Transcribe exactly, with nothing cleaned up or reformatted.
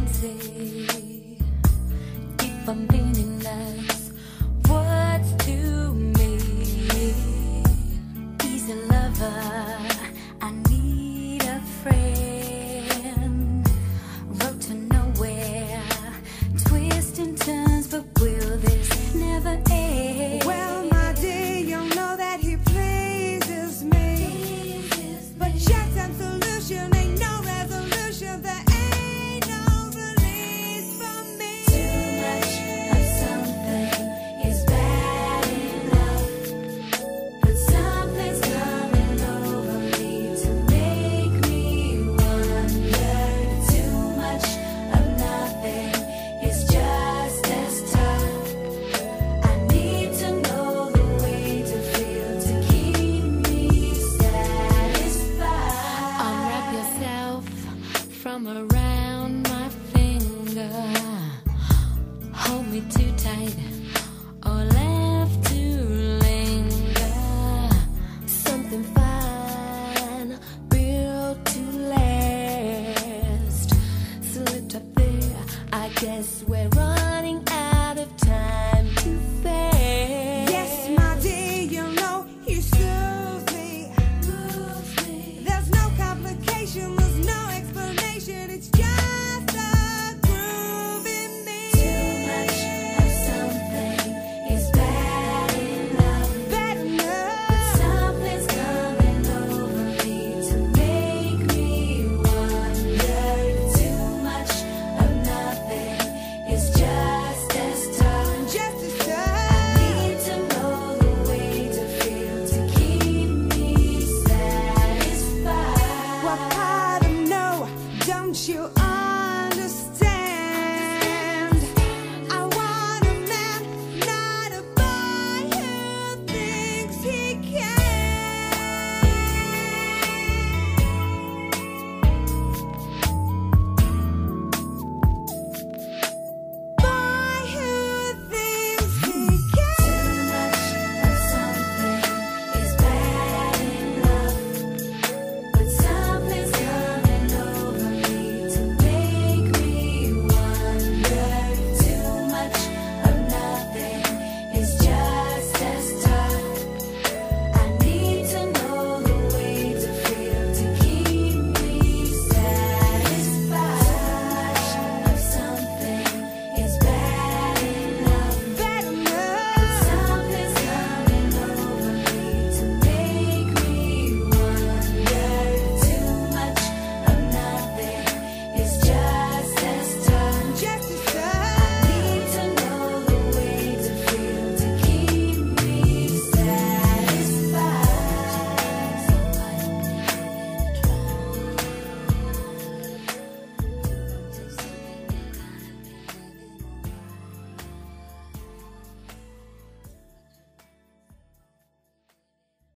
fancy, deep and meaningless words to me. He's a lover, I need a friend. Road to nowhere, twists and turns, but will this never end? Well, my dear, you know that he pleases me, but checks and solution ain't no resolution. There ain't no release from me. Too much of something is bad enough, but something's coming over me to make me wonder. Too much of nothing is just as tough. I need to know the way to feel to keep me satisfied. Unwrap yourself from around my finger. Hold me too tight or left to linger. Something fine, built to last. Slipped up there, I guess we're running out of time to